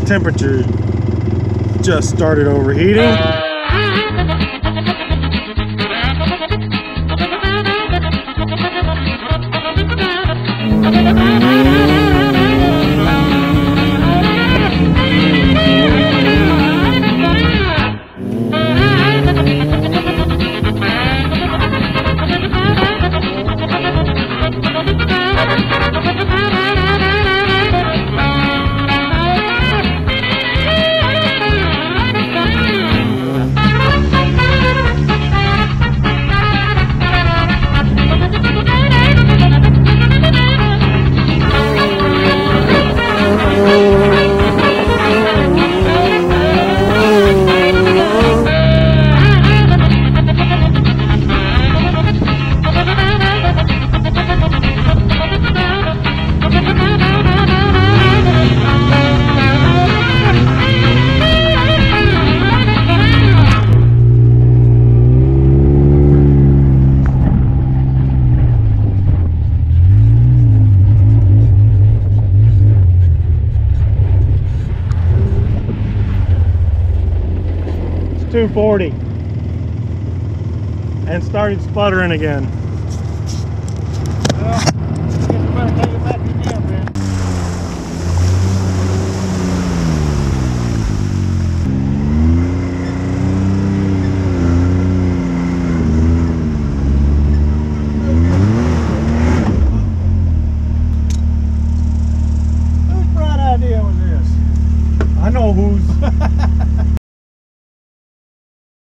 temperature just started overheating. It's 240 and started sputtering again. Well, I guess we better take it back again then. Whose bright idea was this? I know whose.